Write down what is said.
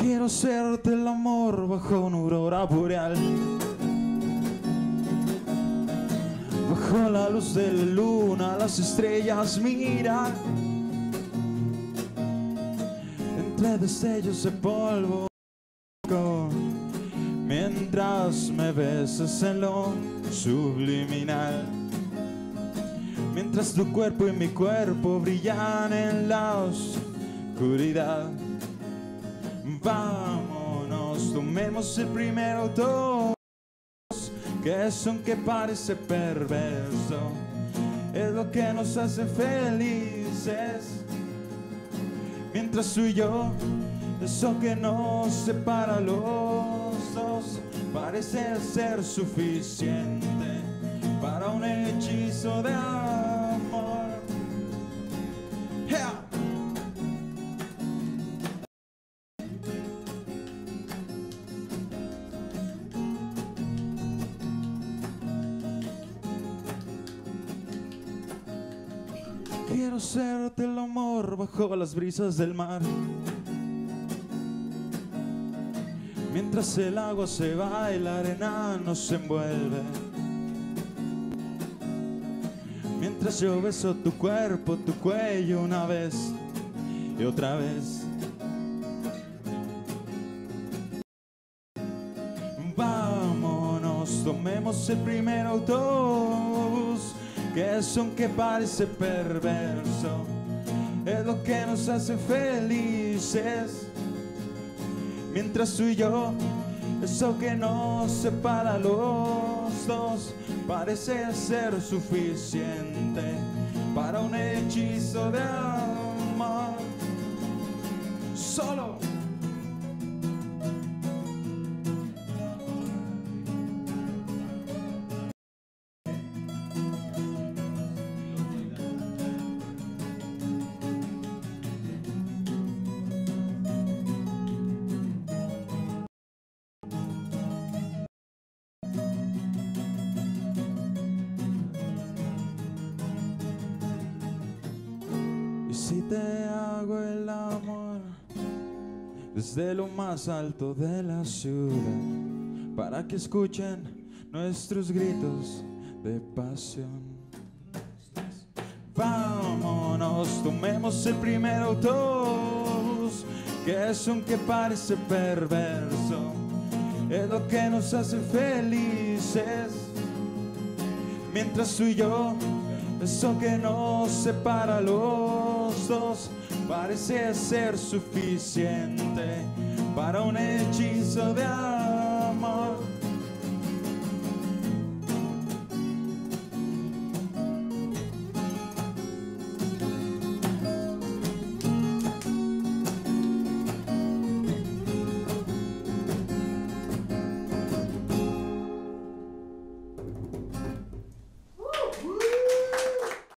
Quiero hacerte el amor bajo una aurora boreal, bajo la luz de la luna, las estrellas miran, entre destellos de polvo, mientras me besas en lo subliminal, mientras tu cuerpo y mi cuerpo brillan en la oscuridad. Vámonos, tomemos el primer autobús, que es aunque parece perverso, es lo que nos hace felices. Mientras tú y yo, eso que nos separa a los dos, parece ser suficiente para un hechizo de amor. Yeah. Quiero hacerte el amor bajo las brisas del mar, mientras el agua se va y la arena nos envuelve, mientras yo beso tu cuerpo, tu cuello una vez y otra vez. Vámonos, tomemos el primer autobús, que es aunque parece perverso, es lo que nos hace felices. Mientras tú y yo, eso que nos separa a los dos, parece ser suficiente para un hechizo de amor. Solo. Y si te hago el amor desde lo más alto de la ciudad, para que escuchen nuestros gritos de pasión. Vámonos, tomemos el primer autobús, que es aunque parece perverso, es lo que nos hace felices. Mientras tú y yo, eso que nos separa a los dos, parece ser suficiente para un hechizo de amor.